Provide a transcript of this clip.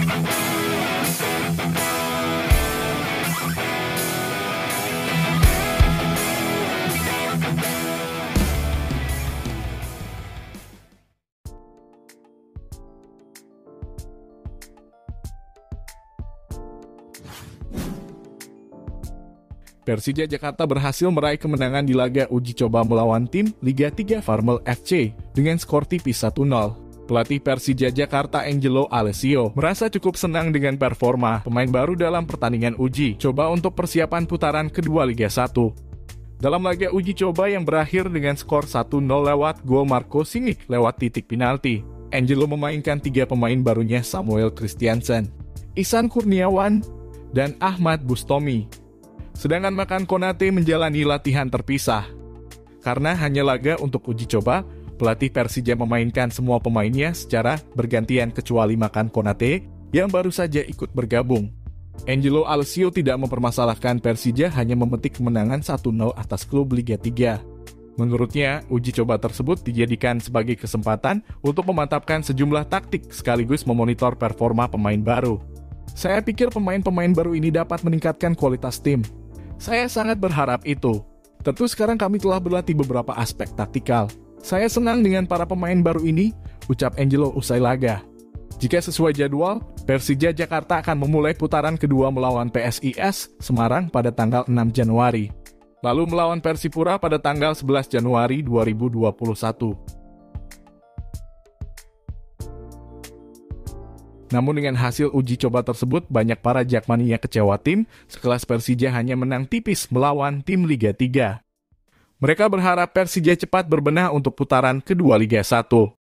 Persija Jakarta berhasil meraih kemenangan di laga uji coba melawan tim Liga 3 Farmel FC dengan skor tipis 1-0. Pelatih Persija Jakarta Angelo Alessio merasa cukup senang dengan performa pemain baru dalam pertandingan uji coba untuk persiapan putaran kedua Liga 1. Dalam laga uji coba yang berakhir dengan skor 1-0 lewat gol Marco Simic lewat titik penalti, Angelo memainkan 3 pemain barunya Samuel Christiansen, Ihsan Kurniawan, dan Ahmad Bustomi. Sedangkan Makan Konate menjalani latihan terpisah. Karena hanya laga untuk uji coba, pelatih Persija memainkan semua pemainnya secara bergantian kecuali Makan Konate yang baru saja ikut bergabung. Angelo Alessio tidak mempermasalahkan Persija hanya memetik kemenangan 1-0 atas klub Liga 3. Menurutnya, uji coba tersebut dijadikan sebagai kesempatan untuk memantapkan sejumlah taktik sekaligus memonitor performa pemain baru. Saya pikir pemain-pemain baru ini dapat meningkatkan kualitas tim. Saya sangat berharap itu. Tentu sekarang kami telah berlatih beberapa aspek taktikal. Saya senang dengan para pemain baru ini, ucap Angelo usai laga. Jika sesuai jadwal, Persija Jakarta akan memulai putaran kedua melawan PSIS Semarang pada tanggal 6 Januari. Lalu melawan Persipura pada tanggal 11 Januari 2021. Namun dengan hasil uji coba tersebut, banyak para jakmania kecewa tim sekelas Persija hanya menang tipis melawan tim Liga 3. Mereka berharap Persija cepat berbenah untuk putaran kedua Liga 1.